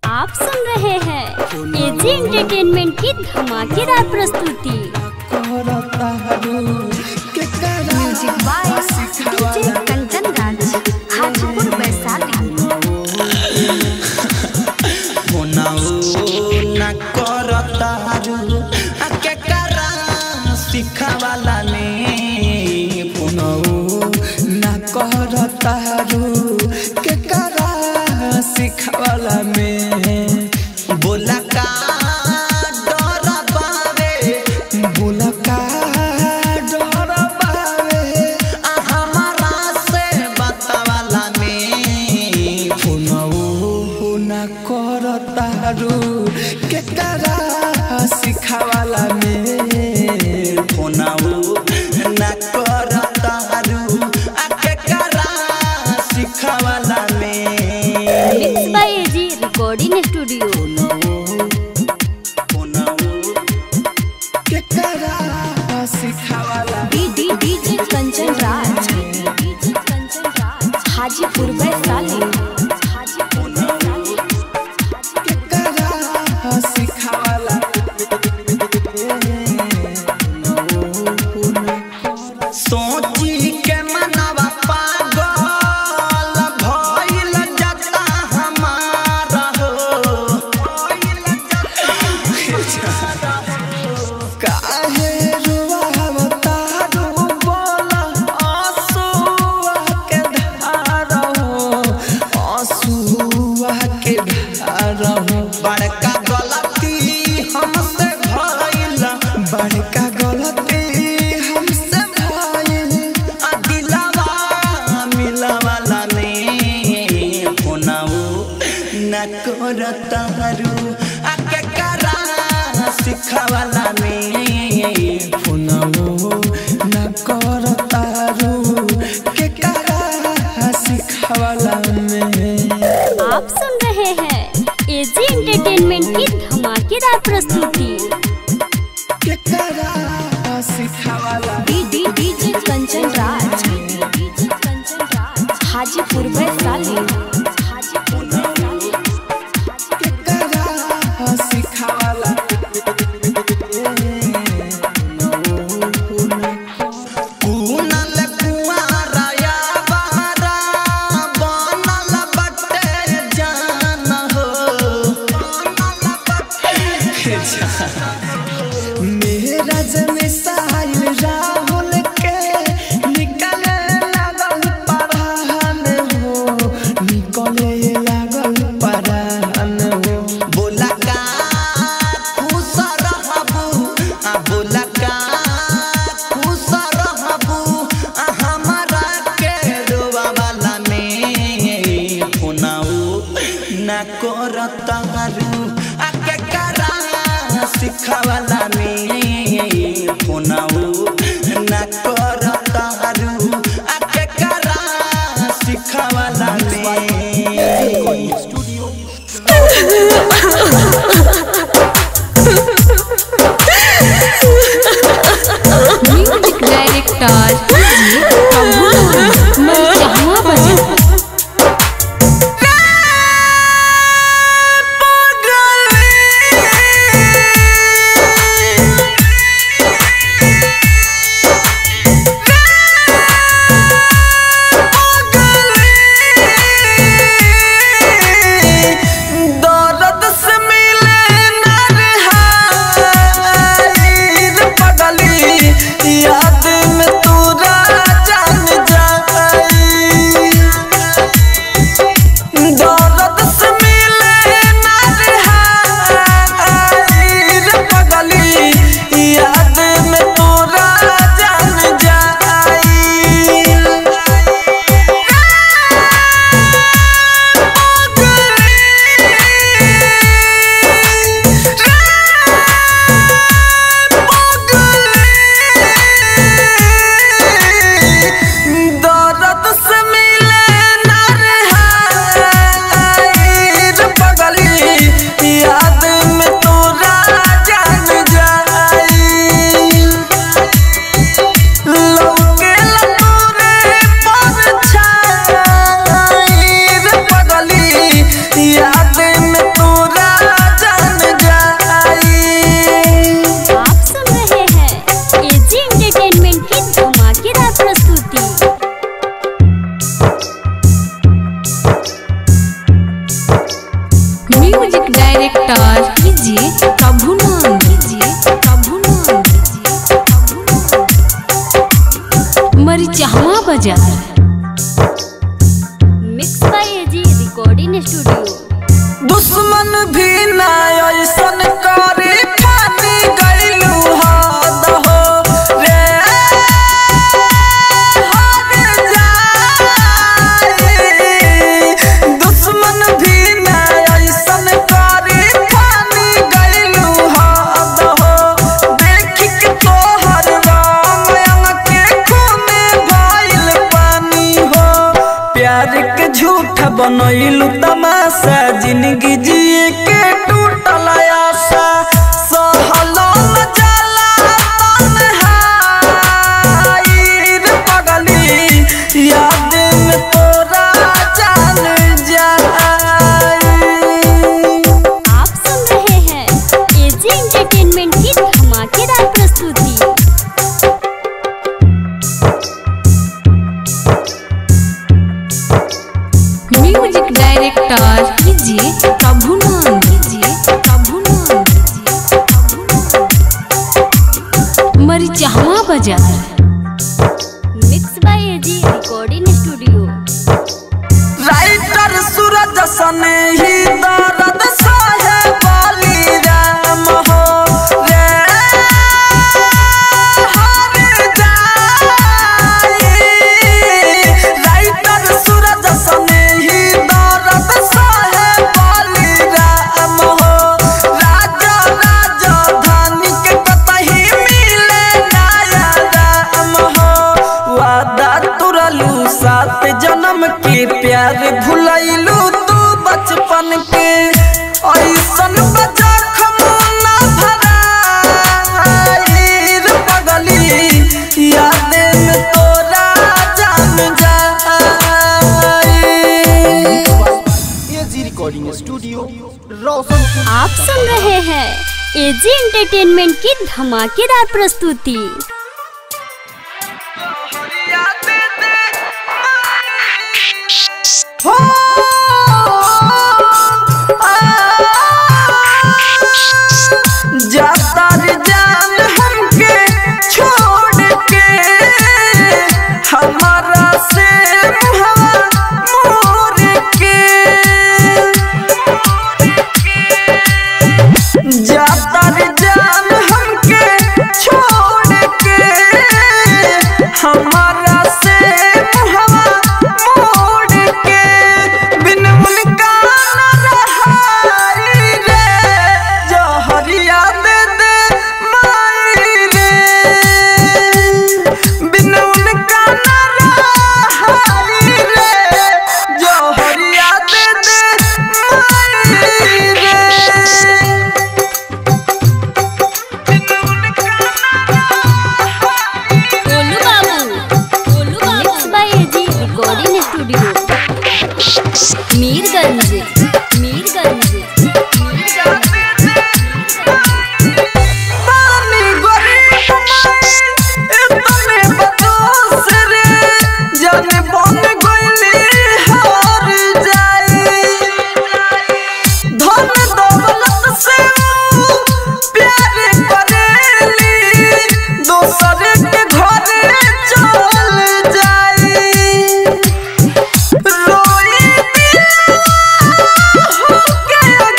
आप सुन रहे हैं एजी एंटरटेनमेंट की धमाकेदार प्रस्तुति। Music by DJ Kanchan Raj, Hajipur Vaishali. सिखावाला ने ना करतारू के करा सिखावाला में बोला का डर बावे, बोला का डर बावे हमारा से बतावाला में फोनऊ ना करतारू के करा सिखावाला में फोनऊ ना करतारू के करा सिखावाला में। Mix by AG recording studio. DJ Kanchan Raj, Hajipur Vaishali. सोची के मनवा पागल भइल जाता हमारा हो, काहे रुवावता रू बोला आंसुआ के धार हो, आंसुआ के धार हो। बड़का गलती हमसे भइल, बड़का गलती हमसे भइल दिलवा मिलवाला ने फोनऊ ना करतारू के करा सिखावाला में फोनऊ ना करतारू के करा सिखावाला में। आप सुन रहे हैं एजी एंटरटेनमेंट की धमाकेदार प्रस्तुति। डीजे कंचन राज, हाजीपुर वैशाली। कुनल कुआरा या बहरा बनल बटे जान हो, मेरा जमिसाइल राहुल के निकले लागल परान हो, निकले लागल परान हो। बोला का खुश रहबू, बोला का खुश रहबू हमारा के रोवावाला में फोनऊ ना करतारू के करा सिखावाला में फोनऊ ना करतारू के करा सिखावाला में। म्यूजिक डायरेक्टर मनचाहा बजा। दर्द से मिले ना रिहाई रे पगली, याद में तोरा जान जाई। दर्द से मिले ना रिहाई रे पगली, याद में तोरा जान जाई। दर्द से मिले ना रिहाई रे पगली, याद में तोरा जान जाई। लौके तोरे परछाई रे पगली, याद में तोरा डायरेक्टर कीजिए प्रभुनंद मरिचहवा बाजार। Mix by AG recording studio. दुश्मन भी ना ऐसन करे खानी गइलू हद हो रे हद जाई। दुश्मन भी ना ऐसन करे खानी गइलू हद हो। देख के तोहर राम के खूने भइल पानी हो। प्यार के झूठ बनैलू तमाशा जिंदगी जिए के टूटल आशा। सहलो न जाला तन्हाई रे पगली याद में तोरा जान जाई। आप सुन रहे हैं एजी एंटरटेनमेंट की धमाकेदार प्रस्तुति। म्यूजिक डायरेक्टर कीजिए प्रभुनंद मरिचहवा बाजार। Mix by AG recording studio. Writer Suraj सने ही दर्द सहे बाली राम हो रे हर जाई। राइटर सूरज सने ही दर्द सहे बाली राम हो। राजा राजधानी के कतही मिले नया राम हो। वादा तुरलू 7 जन्म के प्यार भुलैलू तू बचपन के। ऐसन बजा खमोना भराई रे पगली याद में तोरा जान जाई। AG recording studio Roshanpur. आप सुन रहे हैं एजी एंटरटेनमेंट की धमाकेदार प्रस्तुति। हो जाता रे जान हमके छोड़ के। हमारा से हवा मोर के। जाता रे जान हमके छोड़ के। हमारा से हवा मोड़ के। बिन उनका न रहाई रे जहरिया दे दे माई रे। बिन उनका न रहाई रे जहरिया दे दे माई रे। बिन उनका गोलू बाबू mix by AG recording studio. Mirganj पानी गरीब माई इतने बदोस रे। जाने बन गइली हार जाई। धन दौलत से प्यार करेली दोसर के घरे चल जाई। रोई दिया होके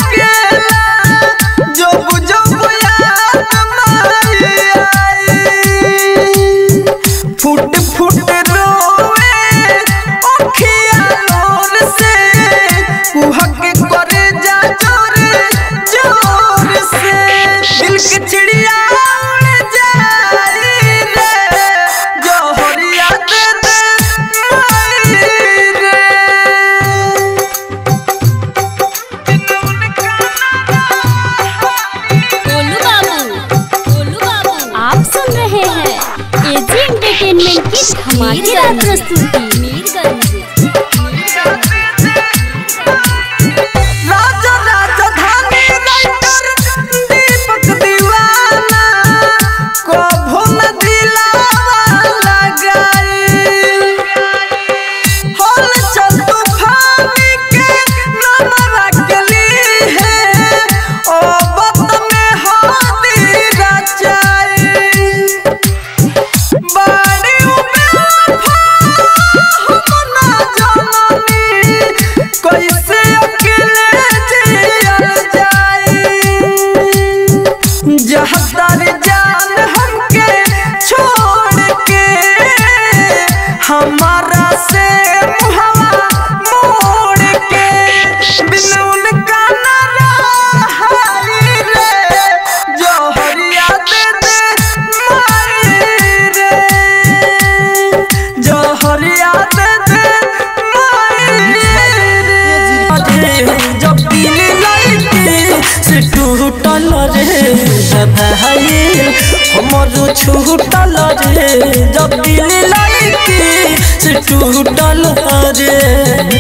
जब दिल लड़की से टूटल रे भाई हमरो छूटल रे जब दिल लड़की से टूटल रे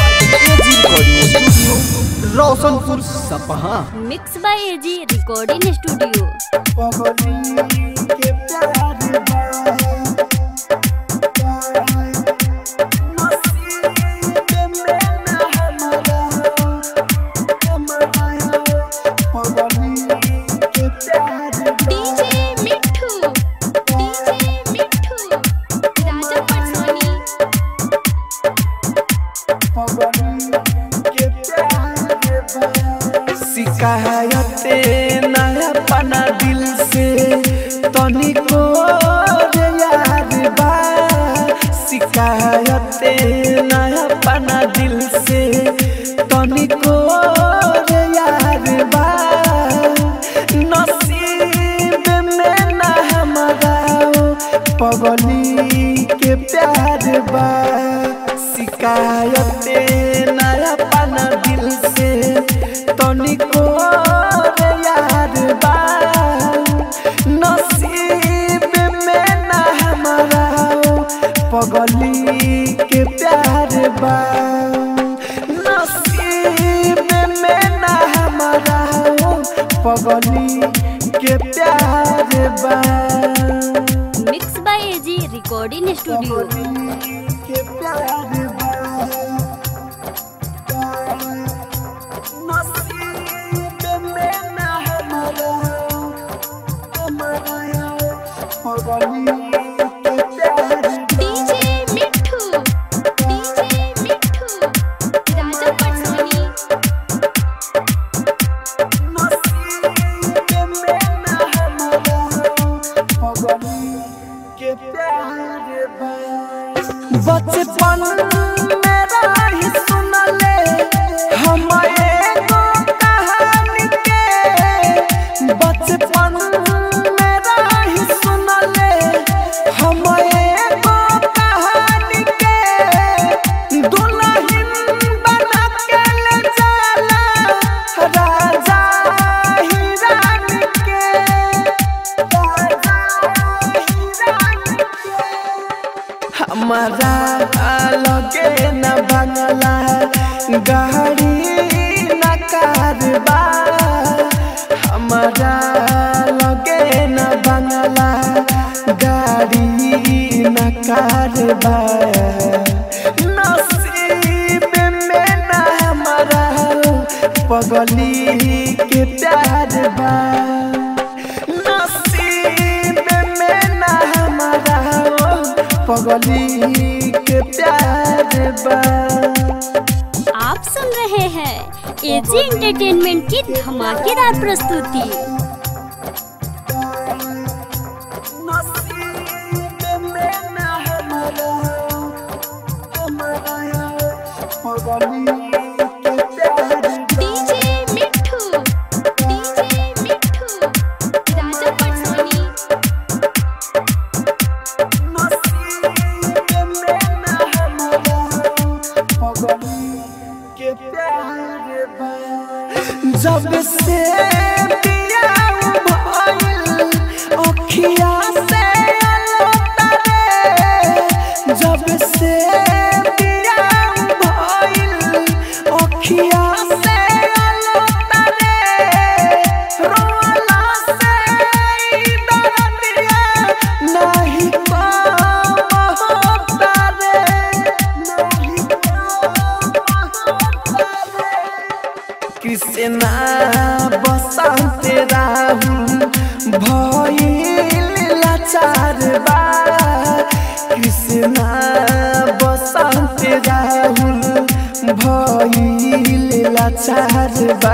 Roshanpur Sapaha. Mix by AG recording studio. शिकायते नया पना दिल से तनिको रे यार बा शिकायते नया पना दिल से तनिको रे यार बा नसीब में ना हमारा पगली के प्यार बा शिकायते नया पना दिल से तनिको रे यार बा नसीब में ना हमारा पगली के प्यार बा नसीब में ना हमारा पगली के प्यार बा। Mix by AG recording studio. के प्यार बा बचपन मेरा ही सुन ले हम एगो कहानी के बचपन मेरा ही सुन ले हम एगो कहानी के दुल्हन बना के ले जाला राजा ही रानी के राजा ही रानी के हमारा लगे न बंगला गाड़ी न कारबा हमारा लगे न बंगला गाड़ी न कारबा नसीब में न हमारा पगली के प्यार बा नसीब में न हमारा पगली के प्यार बा। आप सुन रहे हैं एजी एंटरटेनमेंट की धमाकेदार प्रस्तुति। नसीब में ना हमारा पगली के प्यार डीजे मिठू राजा पटसोनी। जब से पिया भइल अखिया से अलतारे जब से पिया भइल अखिया से अलतारे रोला से दर्दिया नहीं होता रे नहीं कृष्णा बसंत राहुल भइल लाचार बा कृष्णा बसंत राहुल भइल लाचार बा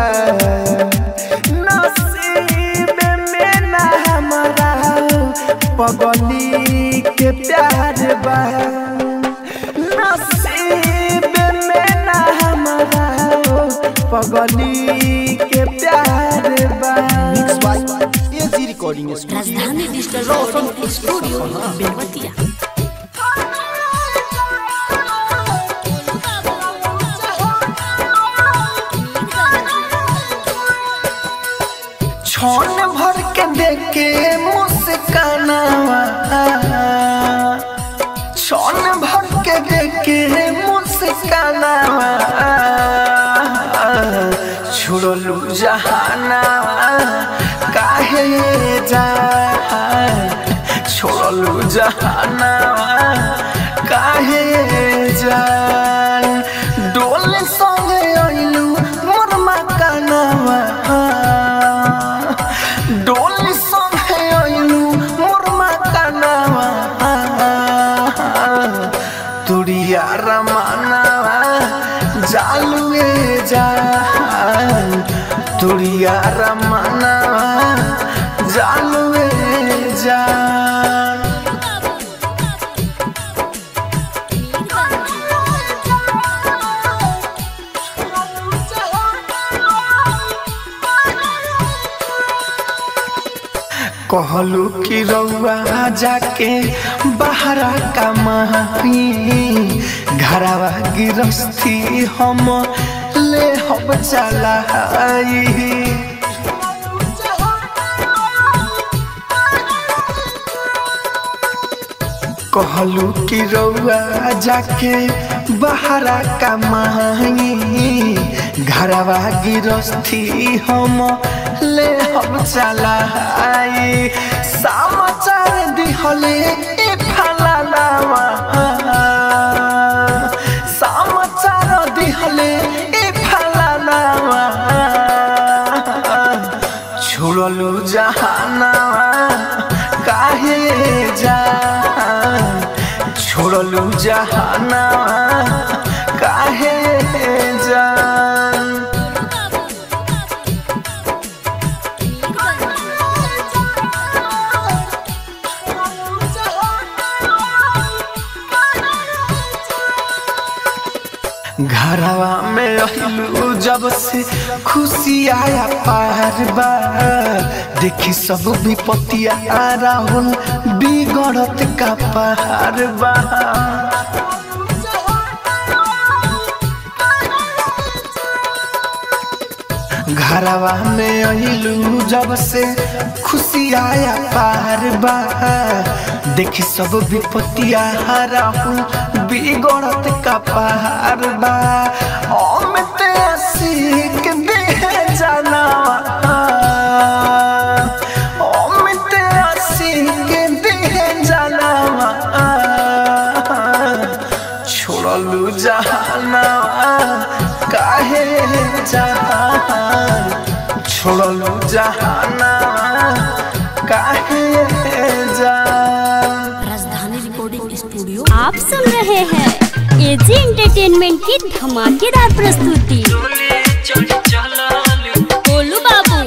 नसीब में ना हमारा पगली के प्यार बा नसीब में ना हमारा पगली के प्यार बा। Mix by AG recording studio. Rajdhani digital studio Belwatia. छोन भर के देखे मुस्कानावा छोन भर के देखे मुस्कानावा छोड़लू जहानावा काहे जान छोड़लू जहानावा काहे जान डोल संगे आइलू मोर मकानावा डोल संगे आइलू मोर मकानावा तुड़िया रमानावा जालुए जान तुड़िया रमानावा जालुए जान कहलू कि रउआ जाके बहरा कमाई घरवा गिरस्ती हम ले हम चलाई कहलू कि रउआ जाके बहरा कमाई घरवा गिरस्ती हम ले हम चलाई समाचार दिहले ए फलानावा समाचार दिहले ए फलानावा छोड़लू जहानावा काहे जान छोड़लू जहानावा काहे जान घरवा में रहलू जब से खुशी आया पार बार देखी सब विपत्तिया राहुल बिगड़त का पार बार घरवा में आइलू जब से खुशी आया पार बार देखी सब विपत्तिया राहुल बिगड़त का पार बा अमित आशिक दे जाना अमित आशिक दे जाना छोड़लू जहाना काहे जान छोड़लू जहाना काहे जान। राजधानी रिकॉर्डिंग स्टूडियो आप सुन रहे हैं एजी एंटरटेनमेंट की धमाकेदार प्रस्तुति। गोलू बाबू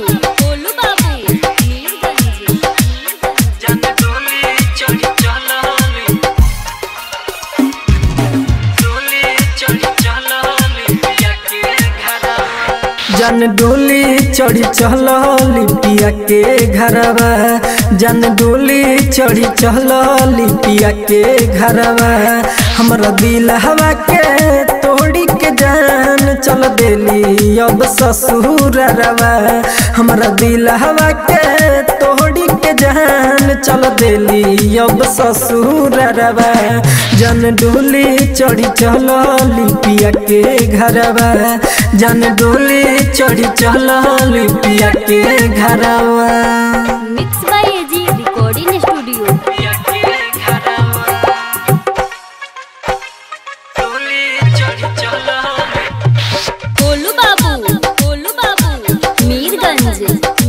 जन डोली चढ़ी चल लिपिया के घरवा जन डोली चढ़ी चल लिपिया के घरवा हमरा दिल हवा के तोड़ी के जान चल देली अब ससुरवा हमरा दिल हवा के तोड़ी के जान चल देली अब ससुरवा जन डोली चढ़ी चल लिपिया के घरवा जन डोली चढ़ी चल लिपिया के घरवा। Mix by AG recording studio. Golu बाबू मीरगंज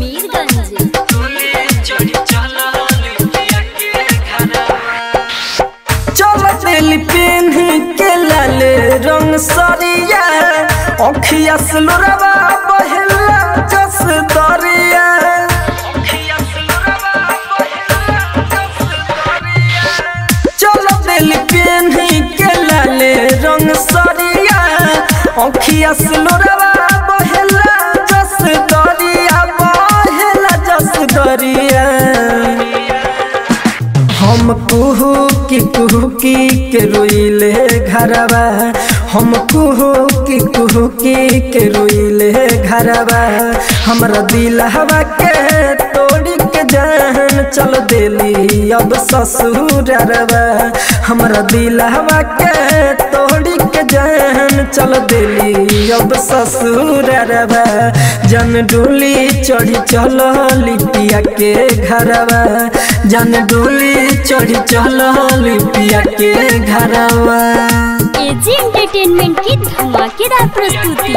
चल दिल पेन के लाल रंग सरिया अखिया सुलरवा बहला जस दरिया चल दिल पेन के लाल रंग सरिया अखिया सुलरवा बहला जस दरिया बहला जस दरिया हम कुहू की के रोइले घरवा हम कुहू की के रोइले घरवा हमरा दिल हवा के चल देली अब ससुरवा हमरा दिलवा के तोड़ी के जान चल देली अब ससुरवा जन डोली चढ़ी चल लिपिया के घरवा जन डोली चढ़ी चल लिपिया के घरवा। एजी एंटरटेनमेंट की धमाकेदार प्रस्तुति।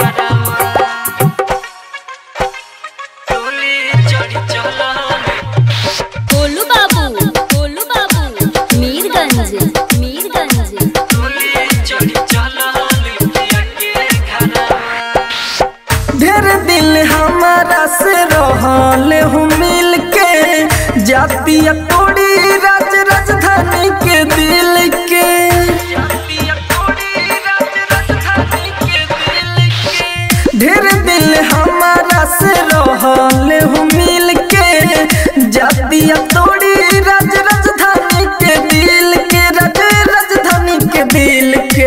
गोलू बाबू मीरगंज ढेर दिल हमारा से रहल हूँ मिल के जातिया तोड़ी राजधानी के दिल के ढेर दिल हमारा से रहल हूँ मिल के जातिया तोड़ी राजधानी के दिल के राजधानी के दिल के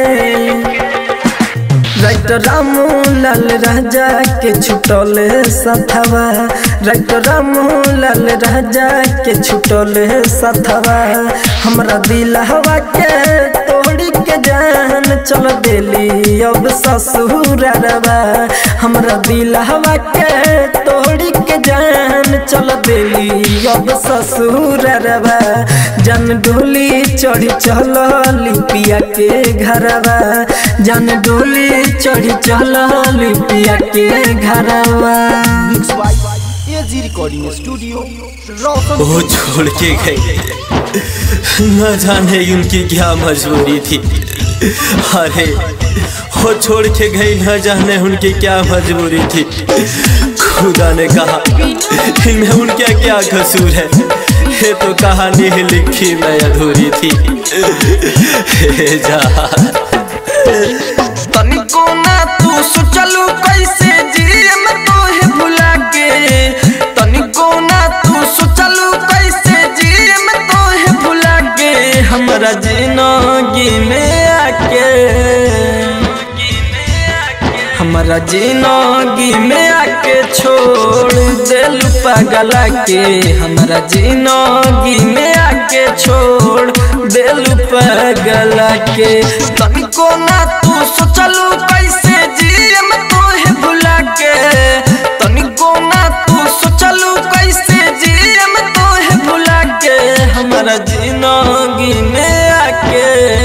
राइटर रामू लाल राजा के छुटल सथवा राइटर रामू लाल राजा के छुटल सथवा हमरा दिलवा के तोड़ी के जान चल देली अब ससुरवा हमरा दिलवा के तोड़ी के जान चल देली अब ससुरवा जन डोली चढ़ी चल लिपिया के घरवा जन डोली चढ़ी चल लिपिया के घरवा। Mix by AG recording studio Roshan. वो छोड़ के गई न जाने उनकी क्या मजबूरी थी। अरे वो छोड़ के गई न जाने उनकी क्या मजबूरी थी। खुदा ने कहा इनमें उनका क्या कसूर है। ये तो कहानी ही लिखी मैं अधूरी थी। जा तनिको ना तू सोचलू कैसे जिए मैं तोहे भुला के तनिको ना तू सोचलू कैसे जिए मैं तोहे भुला के हमरा जिंदगी में आके हमरा जिंदगी में आके छोड़ दिल पगला के हमरा जिंदगी में आके छोड़ दिल पगला के तनिको ना तू सोचलू कैसे जिए मैं तोहे भुला के तनिको ना तू सोचलू कैसे जिए मैं तोहे भुला के हमरा जिंदगी में आके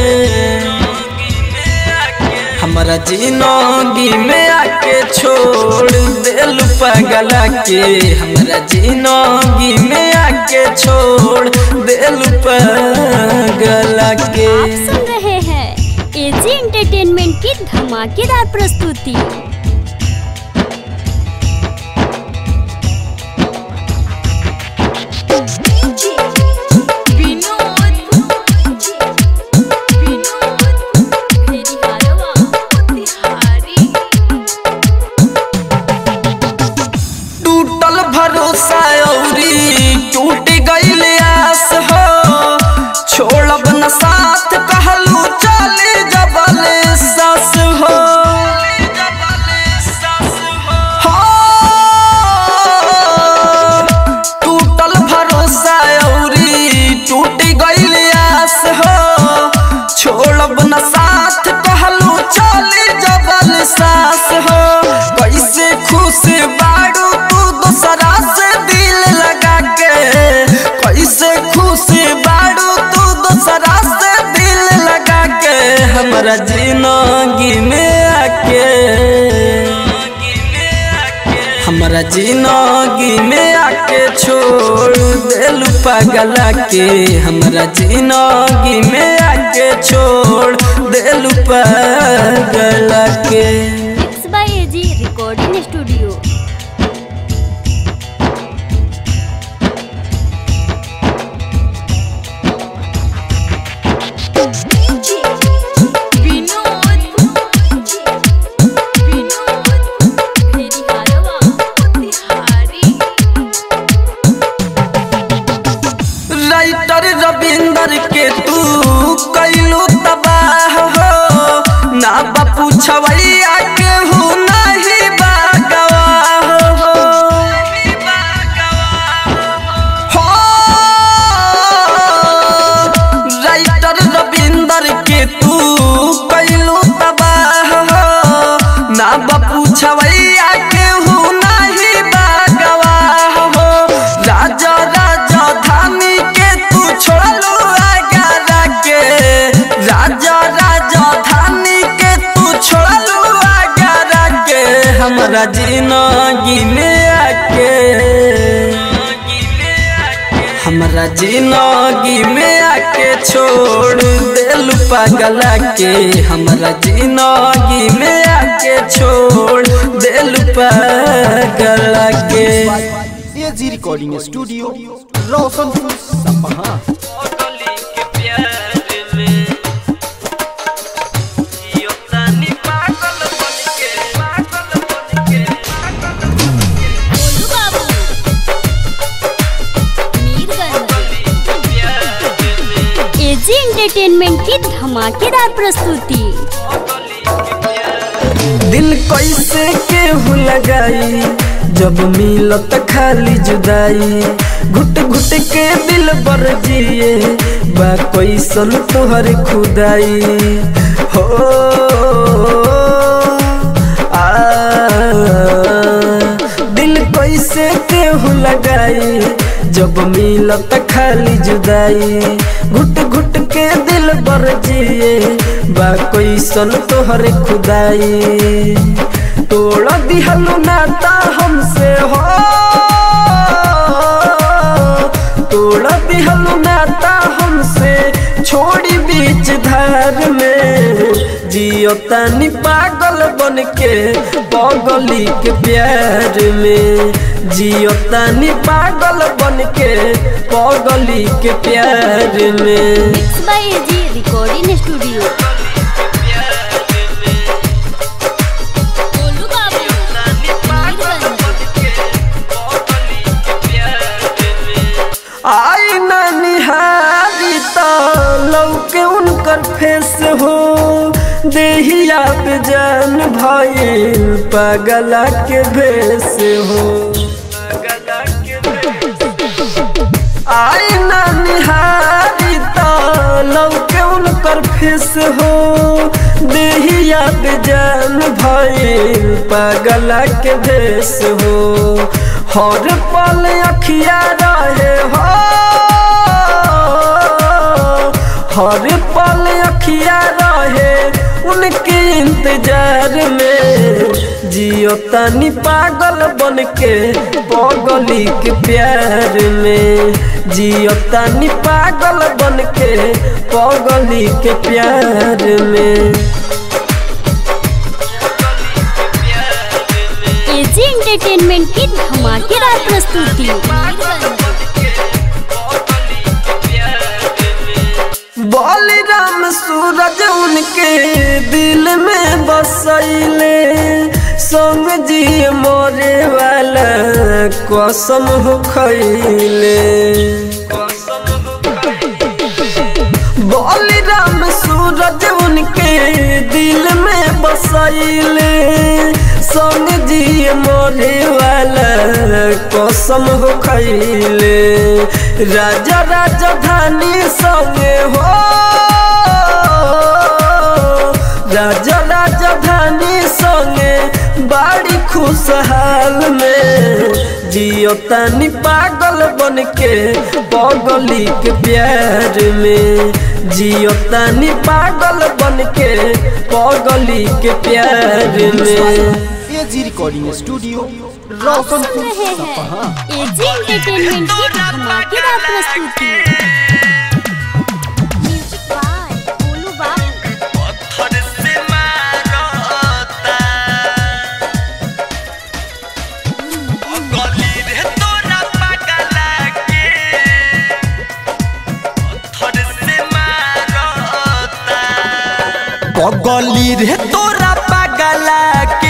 हमरा जिंदगी में आके छोड़ दिल पगला के हमरा जिंदगी में आके छोड़ दिल पगला के। आप सुन रहे हैं एजी एंटरटेनमेंट की धमाकेदार प्रस्तुति। टूटल भरोसा औरी टूट गईल आस हो छोड़ब न साथ कहलू चले जबल सास हो टूटल भरोसा औरी टूट गईल आस हो छोड़ब न साथ कहलू चले जबल सास हो कैसे खुश बाड़ू तू दूसरा से दिल लगा के कैसे खुश बाड़ू तू दूसरा से दिल लगा के हमरा जिंदगी में आके हमरा जिंदगी में आके छोड़ दिल पगला के हमरा जिंदगी में आके छोड़ दिल पगला के। Mix by AG recording studio. Writer Ravinder के तू कैलू तबाह हो ना बापू छवैया के हूँ नहीं बागवा ना बापू छवैया केहू नहीं बागवा हो राजा राजधानी के तू छोड़लू आगरा के राजा राजधानी के तू छोड़लू आगरा के हमरा जिंदगी में आके हमरा जिंदगी में आके छोड़ देलू पागला के हमरा जिंदगी में आके छोड़ देलू पागला के। एजी रिकॉर्डिंग स्टूडियो रोशनपुर सपहा। एजी एंटरटेनमेंट की धमाकेदार प्रस्तुति। दिल कैसे केहू लगाई जब मिलत खाली जुदाई घुट घुट के दिल बर जिए बा कैसन तोहर खुदाई हो दिल कैसे केहू लगाई जब मिलत खाली जुदाई घुट घुट के दिल बर जिए बा कैसन तोहर खुदाई तोड़ दिहलू नाता हमसे हो तोड़ दिहलू नाता हमसे छोड़ी बीच धार में जियो तानी पागल बन के पगली के प्यार में जियो तानी पागल बन के पगली के प्यार में। Mix by AG recording studio. आई ना निहारी तो लौके उनकर फेस हो देहिया पे जान भइल पागला के भेस हो आई ना निहारी तो लौके उनकर फेस हो देहिया पे जान भइल पागला के भेस हो हर पल अखिया रहे हो हर पल अखिया रहे उनके इंतजार में जियो तानी पागल बन के पगली के प्यार में जियो तानी पागल बन के पगली के प्यार में। एजी एंटरटेनमेंट की धमाकेदार प्रस्तुति। बलिराम सूरज उनके दिल में बसैले संग जी मोरे वाला कसम हो खैले बलिराम सूरज उनके दिल में बसैले संग जी मोरे वाला कसम हो खैले राजा राजधानी संगे हो राजा राजधानी संगे बाड़ी खुशहाल में जियो तानी पागल बन के पगली के प्यार में जियो तानी पागल बन के पगली के प्यार में। एजी रिकॉर्डिंग स्टूडियो आप सुन रोशनपुर रहे सपहा। हैं एजी एंटरटेनमेंट की धमाकेदार प्रस्तुति। म्यूजिक बाय गोलू बाबू। पगली रे तोरा पागला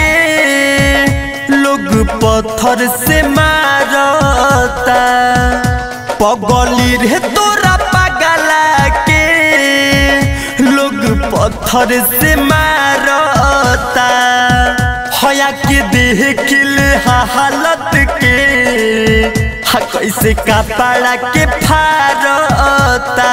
के लोग पत्थर से मारता पगली रे तोरा पागला के लोग पत्थर से मारता हया के देख ले हालत के कैसे कपड़ा के फारता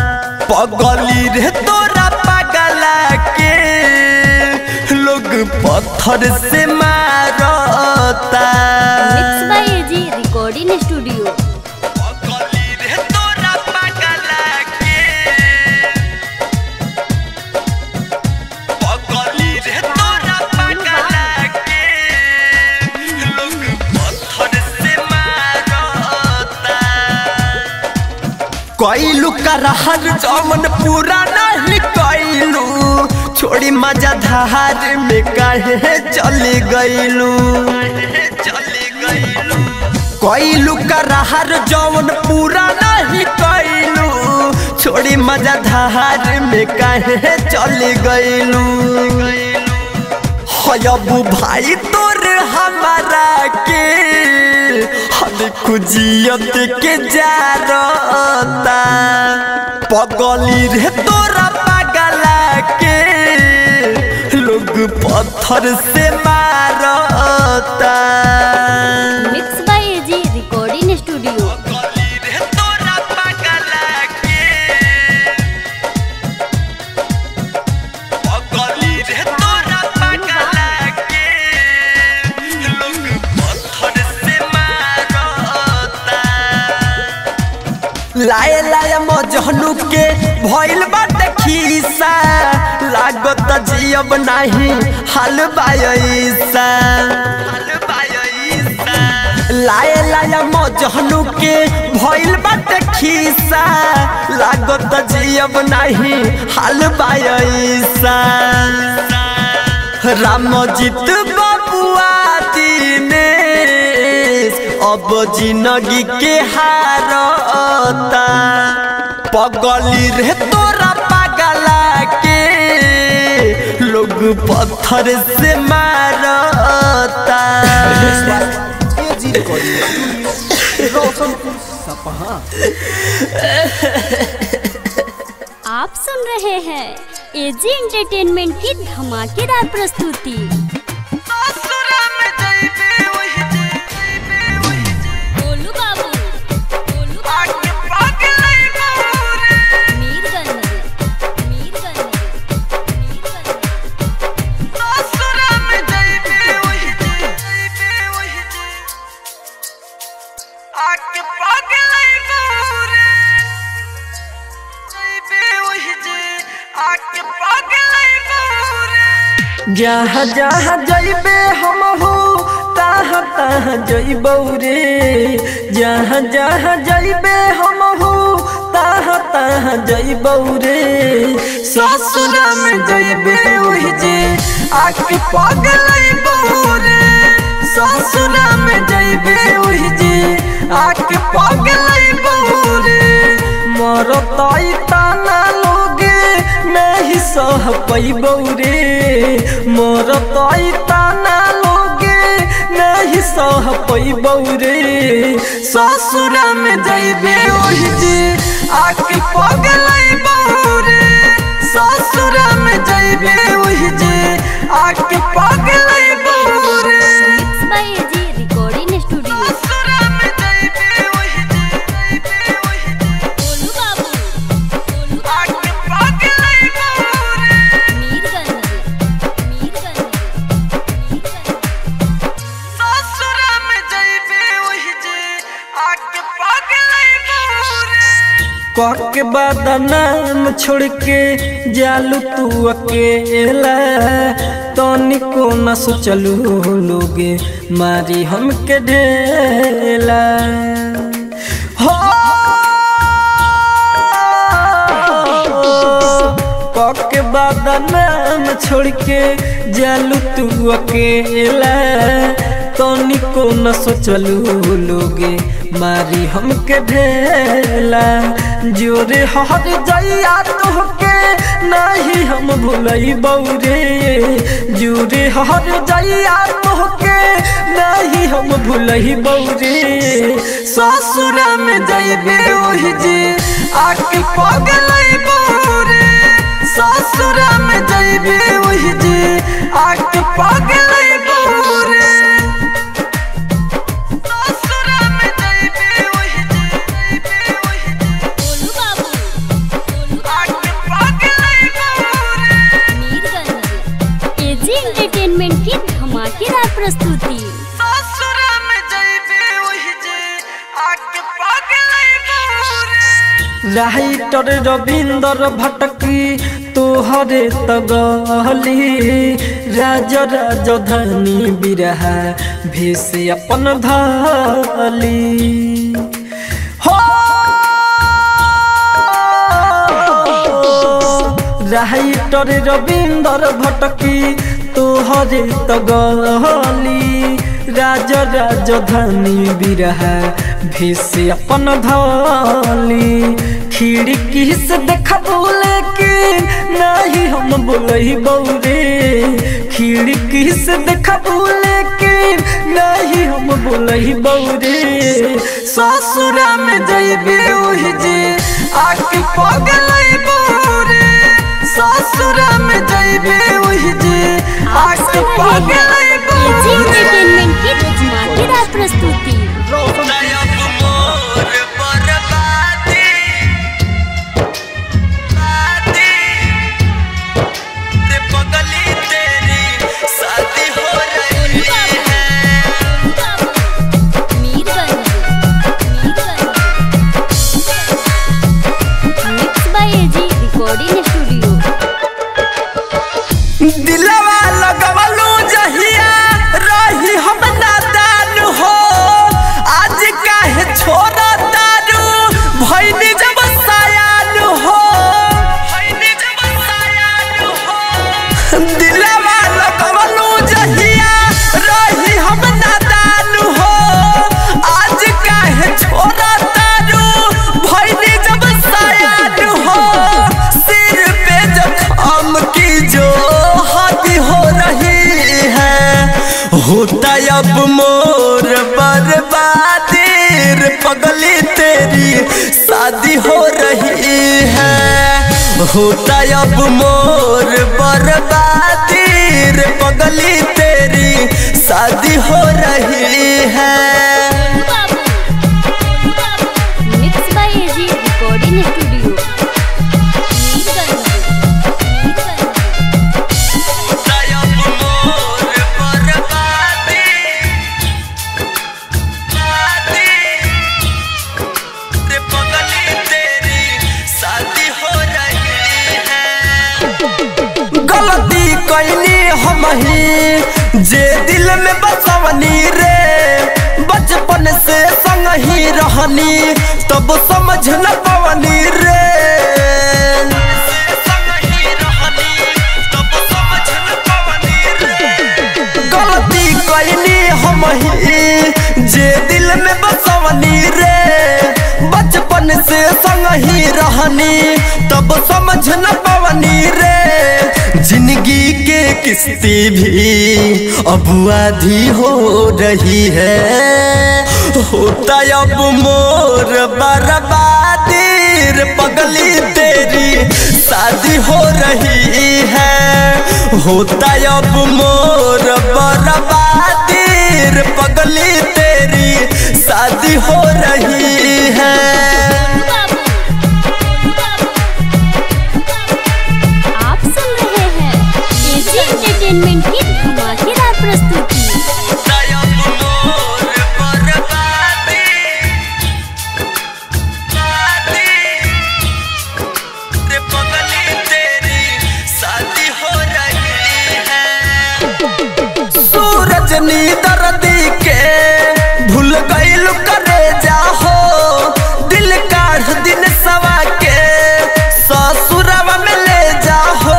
पगली रे तोरा पागला के लोग पत्थर से मारता। Mix by AG recording studio. कैलू करहर जमन पूरा नहीं कैलू, छोड़ी मजा धार में काहे चली गईलू। कैलू करहर जमन पूरा नहीं कैलू, छोड़ी मजा धार में काहे चली गईलू। हयबू भाई तोर हमारा के खुजियत के जारता, पगली रे तोरा पागला के लोग पत्थर से मारता। Mix by AG recording studio. लाए लाए मजनू के भइल बाटे खीसा, लागत जियब नहीं हाल बायसा। लाए लाए मजनू के भइल बाटे खीसा, लागत जियब नहीं हाल बायसा। रामजीत बबुआ दिनेश अब जिंदगी के हारता, पगली रे तोरा पागला के लोग पत्थर से मारता। एजी रिकॉर्डिंग स्टूडियो रोशनपुर सपहा। आप सुन रहे हैं एजी एंटरटेनमेंट की धमाकेदार प्रस्तुति। गोलू बाबू, गोलू बाबू। मीरगंज, मीरगंज, मीरगंज। जहाँ जहाँ जइबे हम हो तहाँ तहाँ जइबौ रे, जहाँ जहाँ जइबे हम हो तहाँ तहाँ जइबौ रे। ससुरा में जइबे ओहि जे आके पगलैबौ रे, ससुरा में जइबे ओहि जे आके पगलैबौ रे। मरतई ताना लोगे नहीं सह पैबौ रे, मरतई ताना लोगे नहीं सह पैबौ रे। ससुरा में जइबे ओहि जे आके पगलैबौ रे, ससुरा में जइबे ओहि जे आके पगलैबौ रे। Mix by AG recording studio. Golu बाबू, गोलू बाबू। मीरगंज, मीरगंज, मीरगंज। के बदनाम छोड़ के जालू तू अकेला, तनिको न सोचलू लोगे मारी हमके ढेला। हो के बदनाम छोड़ के जालू तू अकेला, तनिको न सोचलू लोगे मारी हमके ढेला। जोरे हर जइया तोहके नहीं हम भूलैबौ रे, जोरे हर जइया तोहके नहीं हम भूलैबौ रे। ससुरा में जइबे ओहि जे आके पगलैबौ रे, ससुरा में जइबे ओहि जे आके पगलैबौ रे। एंटरटेनमेंट की धमाकेदार प्रस्तुति। राइटर रविंदर भटकी तोहरे तगली राज राजधानी बिरहा भेष अपन धाली हो राइटर रविंदर भटकी तोहरे तगली राज राजधानी बिरहा भेष अपन धाली खिड़की से देखा बोले कि नहीं हम बोलही बौरे खिड़की से देखा बोले कि नहीं हम बोलही बौरे ससुरा में जइबे ओहि जे आके पगलई बौरे ससुरा में जइबे ओहि जे आके पगलई बौरे। एंटरटेनमेंट की धमाकेदार प्रस्तुति। दिलवा लगवलू जहिया रही हम नादान हो आज काहे छोड़ा तारू भइनी जब सयान हो दिलवा लगवलू जहिया रही हम नादान हो आज काहे छोड़ा तारू भइनी जब सयान हो सिर पे जख्म की जो होता अब मोर बर्बादी पगली तेरी शादी हो रही है होता अब मोर बर्बादी पगली तेरी शादी हो रही है। Mix by AG recording studio. जे दिल में बसवनी रे बचपन से संग ही रहनी तब समझ न पवनी रे गलती कैनी हम ही जे दिल में बसवनी रे बचपन से संग ही रहनी तब समझ न पवनी रे जिंदगी के किस्ती भी अब आधी हो रही है होता अब मोर बर्बादी पगली तेरी शादी हो रही है होता अब मोर बर्बादी पगली तेरी शादी हो रही है। एंटरटेनमेंट की धमाकेदार प्रस्तुति। सूरज नी दर्दी के भूल गइल करे जाहो दिल काढ़ दिन सवा के ससुरवा में ले जाहो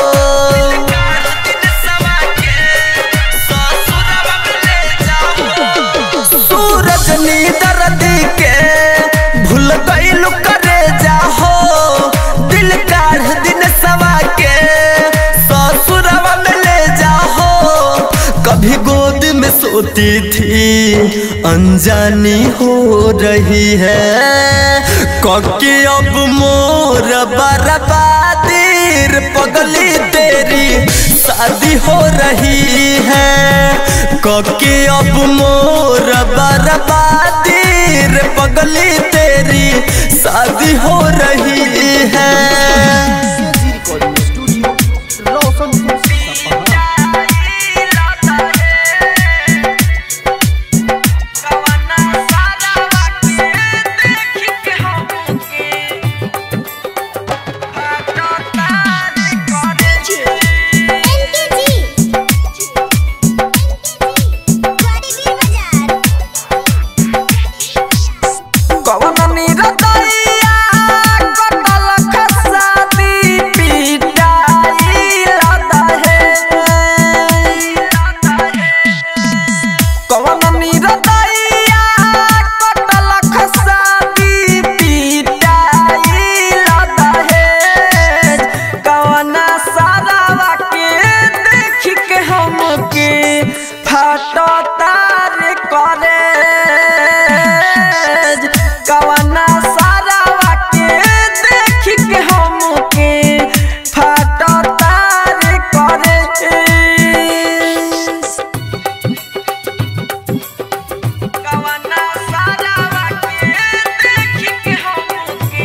सूरज नी दर्दी के भूल गइल करे जाहो दिल काढ़ दिन सवा के ससुरवा में ले जाहो कभी गोद में सोती थी अनजानी हो रही है कभी अब मोर बर्बादी पगली तेरी शादी हो रही है कभी अब मोर बर्बादी पगली तेरी शादी हो रही है। रिकॉर्डिंग स्टूडियो रोशनपुर सपहा। तार करे कवना सारावा के देख के हमके फाटो तार करे कवना सारावा के देख के हमके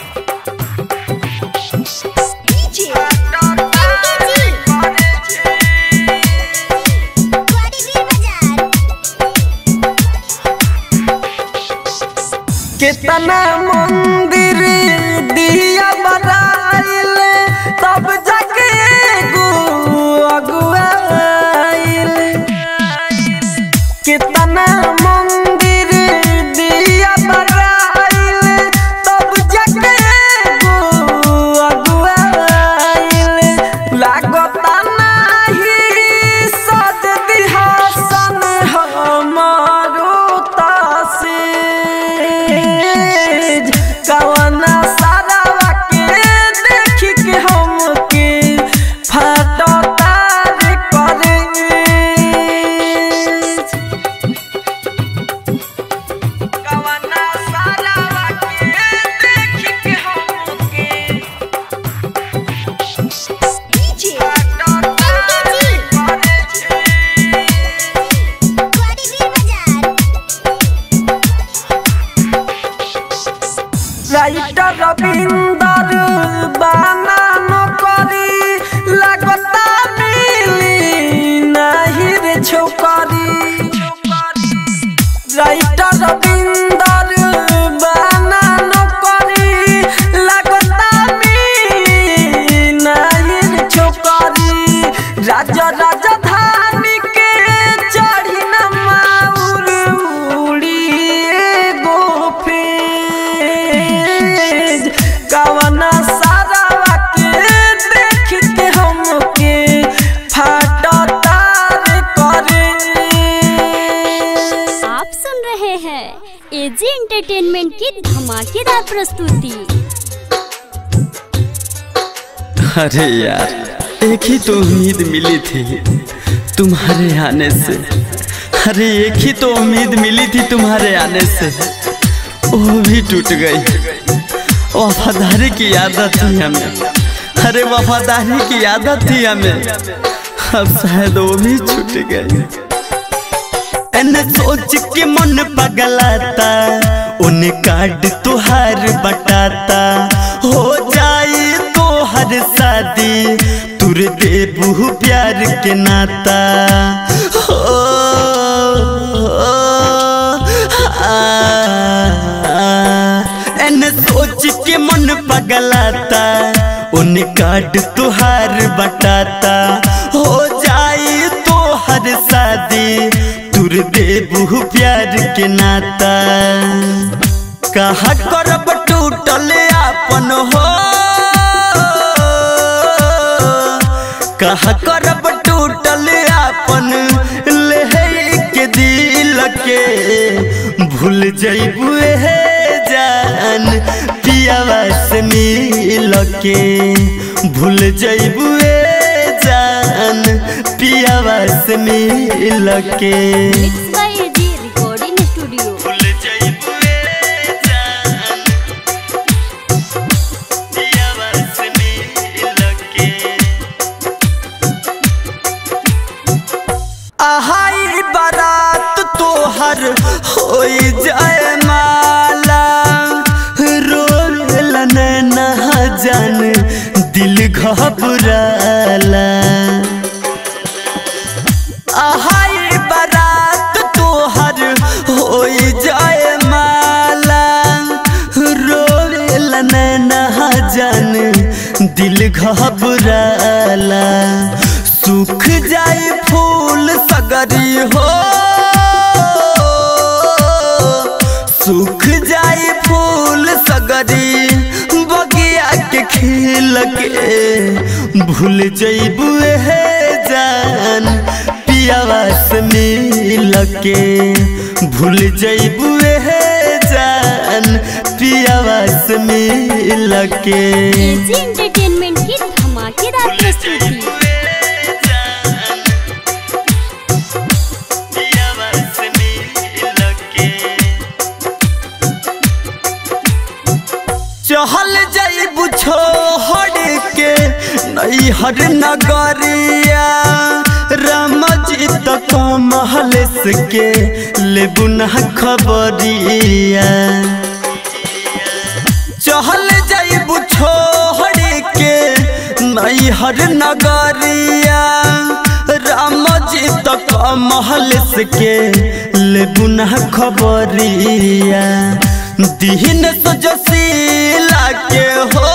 कितना मंदिर दिया बनाइल तब जाके अगुआइल कितना मंदिर दिया बनाइल तब जाके अगुआइल लागता नाही सज दिहासन हमारो तासी कवना सारावा के देख के हमके फाटो तार करे कवना सारावा के देख के हमके फाटो तार करे राइटर रविंदर बानान करी लगता मिली नहीं रे छोकरी राइटर रविंदर बानान करी लगता मिली नहीं रे छोकरी राजा राजधानी के चढ़ी न माउर उड़ी गोफे कवना सारावा के देख के हमके फाटो तार करे आप सुन रहे हैं एजी एंटरटेनमेंट की धमाकेदार प्रस्तुति। अरे यार एक ही तो उम्मीद मिली थी तुम्हारे आने से। अरे एक ही तो उम्मीद मिली थी तुम्हारे आने से, वो भी टूट गई। वफादारी की आदत थी हमें, अरे वफादारी की आदत थी हमें, अब शायद वो भी छूट गई। एने सोच के मन पगलाता, उन कार्ड तुहार बटाता, हो जाए तो हर शादी तुर देबू प्यार के नाता। एने सोच के मन पगलाता, उन कार्ड तुहार बटाता, हो जाए तो हर शादी तुर देबू प्यार के नाता। कहा करब टूटल आपन हो, कहा करब टूटल आपन ले के दिल के, भूल जइबू हे जान पियावा से मिल के, भूल जइबू जान पियावा से मिल के। Mix by AG recording studio. भूल जइबू जान पियावा से मिल के। आहाई बारात तोहर होई जाए माला, रोल ना जान दिल घबराला। आहाई बारात तोहर होई जाए माला, रोल ना जान दिल घबराला। सूख जाए फूल सगरी हो, सूख जाए फूल सगरी बगिया के खिल के, भूल जइबू हे जान पियावा से मिल के, भूल जइबू हे जान पियावा से मिल के। एजी एंटरटेनमेंट की धमाकेदार प्रस्तुति। नई हर नगरिया राम जी तक महलेस के लेबू ना खबरिया चहल जाइबू छोड़ के नई हर नगरिया राम जी तक महलेस के लेबू ना खबरिया दीन सजसीला के हो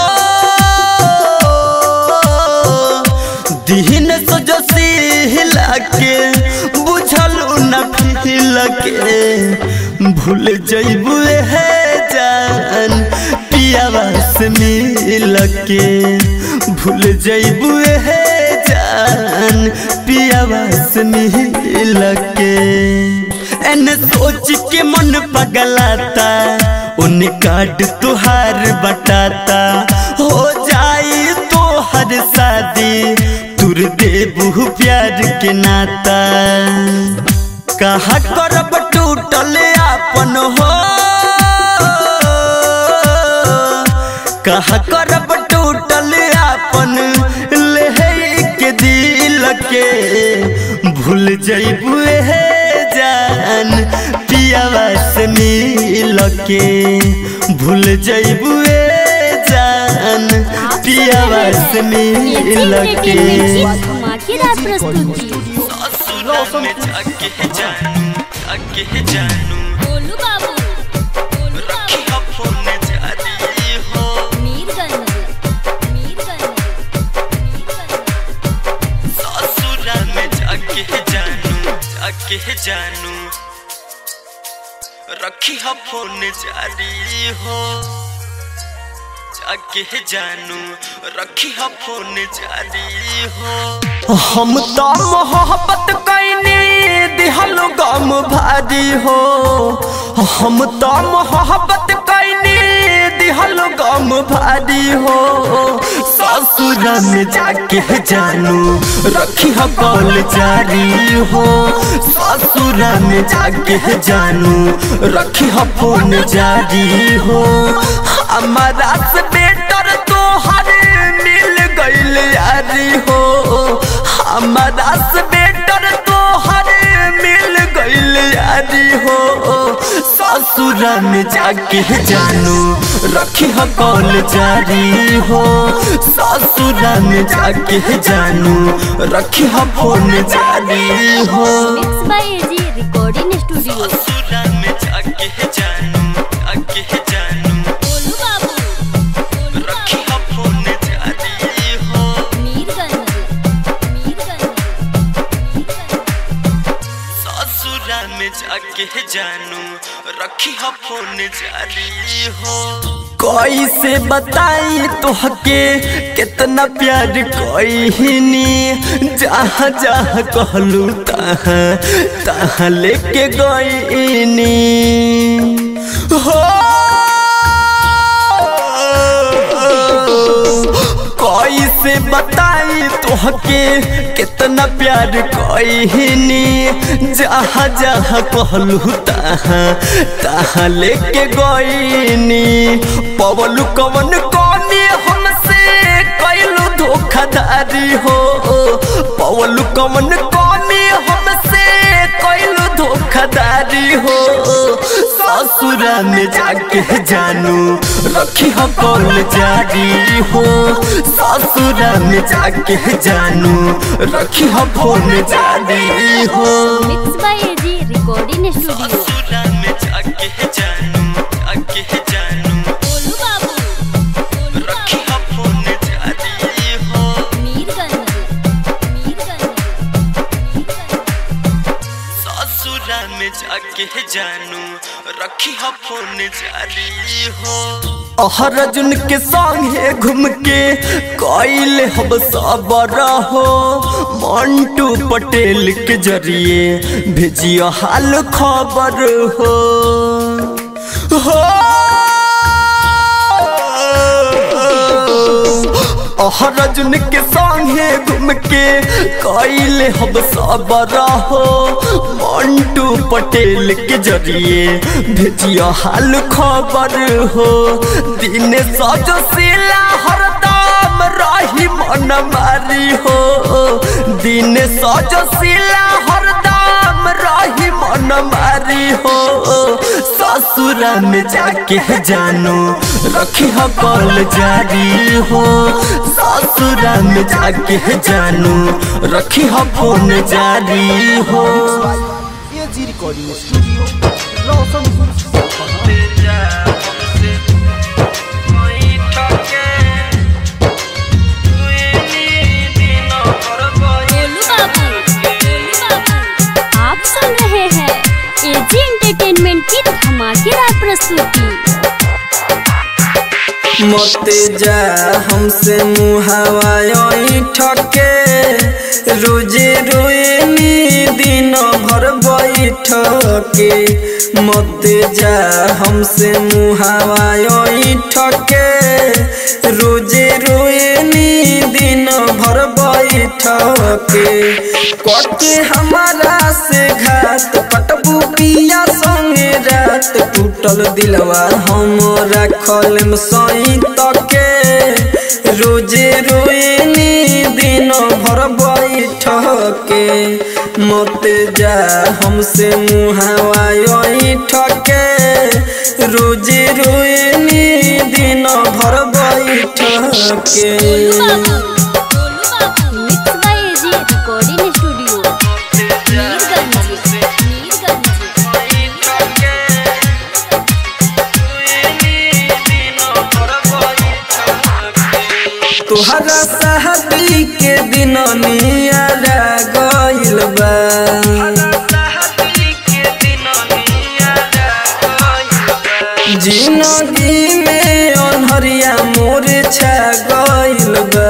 दीन सजसीला के बुझलू न फिल के भूल जइबू है जान पियावा से मिल के भूल जइबू है जान पियावा से मिल के एने सोच के मन पगलाता उन काट तुहार बटाता हो जाई तो हर शादी तुर देबू प्यार के नाता कहा करब टूटल आपन हो कहा करब टूटल आपन ले के दिल के भूल जइबू है जान पियावा से मिल के भूल जइबू जान पियावा से मिल के धमाकेदार प्रस्तुति गोलू बाबू जानू रखी हा फोन जारी हो जाके जानू रखी हा फोन जारी हो हम तो मोहब्बत कइनी दिहलो गम भारी हो हम तो मोहब्बत कइनी दिहलो गम भारी हो ससुर में जाके जानू रखी हा कॉल जारी हो ससुर में जाके जानू रखी हा फोन जारी हो हमारा से बेटर तो हर मिल गइल यारी हो हमारा से बेटर तो हर मिल गइल यारी हो ससुर में जाके जानू रखी हा कॉल जारी हो ससुर में जाके जानू रखी हा फोन जारी हो mix by AG recording studio ससुर में जाके जानू गोलू बाबू रखी हा फोन जारी हो ससुर में जाके जानू रखी हा फोन जारी हो कैसे बताई तोहके कितना प्यार कइनी जहाँ जहाँ कहलू तहाँ तहाँ लेके गइनी हो कैसे बताई तोहके कितना प्यार कइनी जहाँ जहाँ कहलू तहाँ तहाँ लेके गइनी पवलू कवन कौनी हमसे कैलू धोखाधारी हो पवलू कवन कौनी हमसे कैलू धोखाधारी हो ससुर में जाके जानू रखी हा कॉल जारी हो ससुर में जाके जानू रखी हा फोन जारी हो mix by AG recording studio ससुर में जाके जानू गोलू बाबू रखी हा फोन जारी हो ससुर में जाके जानू रखी हा फोन जारी हो अर्जुन के संगे घूम के कइले हम सबर हो मंटू पटेल के जरिए भेजियो हाल खबर हो अर्जुन के संगे घूम के कइले हम सबर हो मंटू पटेल के जरिए भेजियो हाल खबर हो दिन सजो सिला हरदम रही मन मारी हो दिन सजसिला हरदम रही मन मारी हो ससुरा में जाके जानू रखी हो कॉल जारी हो ससुरा में जाके जानू रखी हो फोन जारी हो एजी रिकॉर्डिंग स्टूडियो रोशनपुर आप सुन रहे हैं एजी एंटरटेनमेंट की धमाकेदार प्रस्तुति। मते जा हमसे मुहावाई ठके रोजे रोएनी दिन भर बैठके मते जा हमसे मुहावाई ठके रोजे रोएनी दिन भर बैठके कटे हमारा से घात पटबू पिया संगे रात टूटल दिलवा हमरा खलम सही तके रोजे रोएनी दिन भर बैठके मते जा हमसे मुहावाई ठके रोजे रोएनी दिन भर बैठके। तोहरा शादी के दिन नियारा गइल बा जिंदगी में अनहरिया मोर छा गइल बा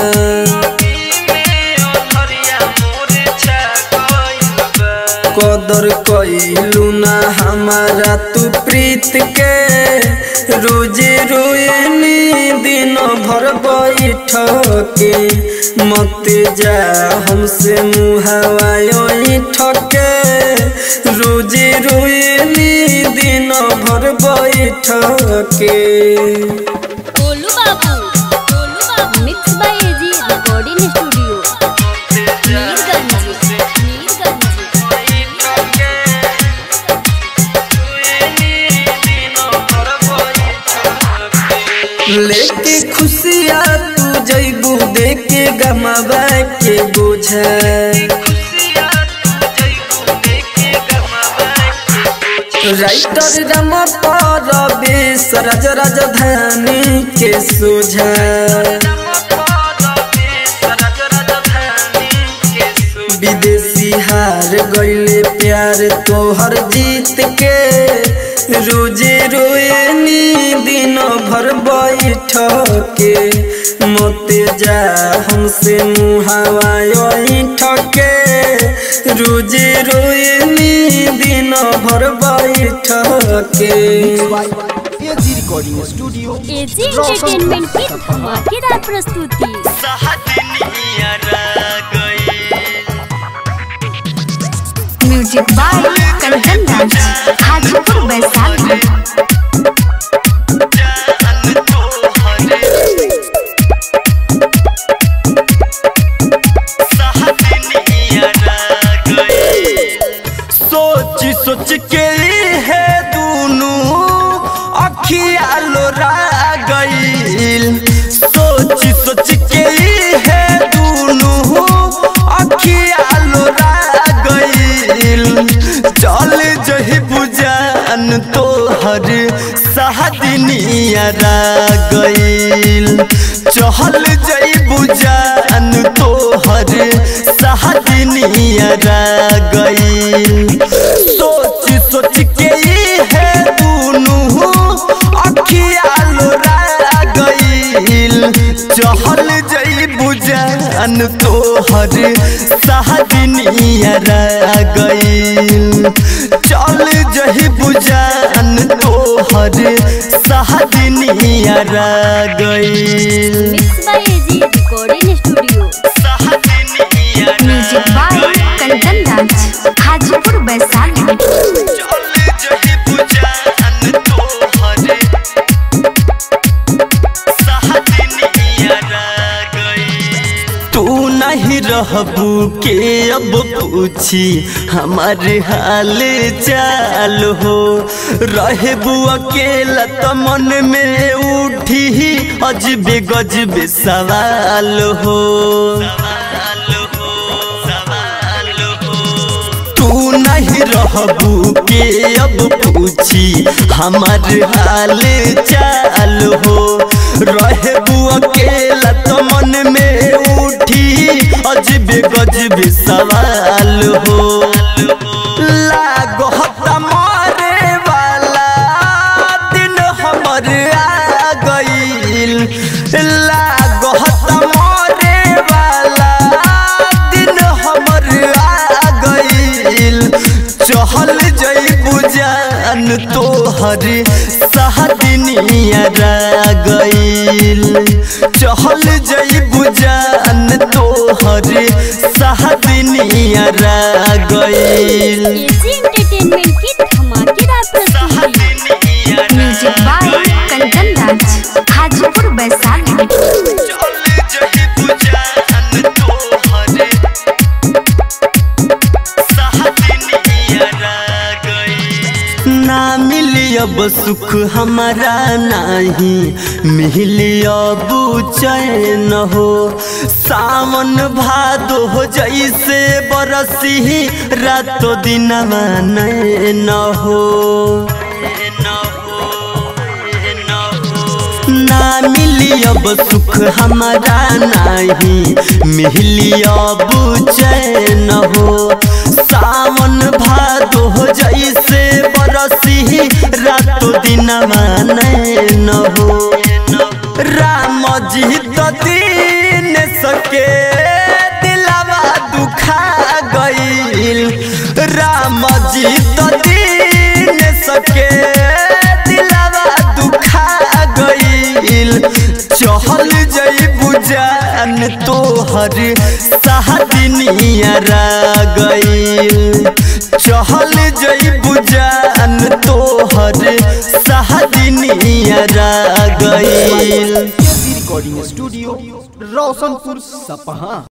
कदर कइलू ना हमारा तू प्रीत के रोजे रोएनी दिन भर बैठके मते जा हमसे मुहावाई ठके रोजे रोएनी दिन भर बैठके। गोलू बाबू mix by AG recording studio लेके खुशिया तू जैबू देके गमावा के बोझा राइटर राम परवेश राज राजधानी के सोझा विदेशी हार गइले प्यार तोहर जीत के रोजे रोएनी दिन भर बैठके मते जा हमसे मुहावाई ठके रोजे रोएनी दिन भर बैठके। AG recording studio AG entertainment की धमाकेदार प्रस्तुति। Music by Kanchan dance Hajipur Vaishali. सोच सोच के है दूनों अखिया लोरा गईल सोच सोच के है दूनों अखिया लोरा गईल चल जही बुझान तोहर सहदनिया गईल चहल जई बुझान तोहर सहदनिया गईल सोच सोच के है दूनों अखिया लोरा गईल चहल जई बुझान तोहर सहदनिया गईल चल जही बुझान तोहर सहदनिया गईल। Mix by AG recording studio music by Kanchan dance Hajipur Vaishali. रहबू के अब पूछी हमारे हाल चाल हो। रहबू अकेला तो मन में उठी अजबे गजबे सवाल हो। तू नहीं रहबू के अब पूछी हमारे हाल चाल हो। रहबू अकेला तो मन में उठी अजबे गजबे सवाल हो। लागो हमारे वाला दिन हमर आ गईल। लागो हमारे वाला दिन हमर आ गईल। चहल जइबू जान तोहर सहदनिया रा गईल। चहल जइबू जान तोहर सहदनिया रा गईल। एजी एंटरटेनमेंट की धमाकेदार प्रस्तुति। Music by Kanchan Raj, Hajipur Vaishali. ना मिली अब सुख हमारा नहीं मिली अब चैन हो। सावन भादो हो जैसे बरसी रातों दिनवा नैन हो। ना मिली अब सुख हमारा नहीं मिली अब चैन हो। सावन भादो हो जैसे बरसी रातों दिनवा नैन हो। राम जी तो दीन सके दिलवा दुखा गईल। राम जी तो दीन सके दिलवा दुखा गईल। चहल जइबू जान तोहर सहदनिया रा गईल। चहल जइबू जान तोहर सहदनिया रा गईल। रिकॉर्डिंग स्टूडियो रोशनपुर सपहा।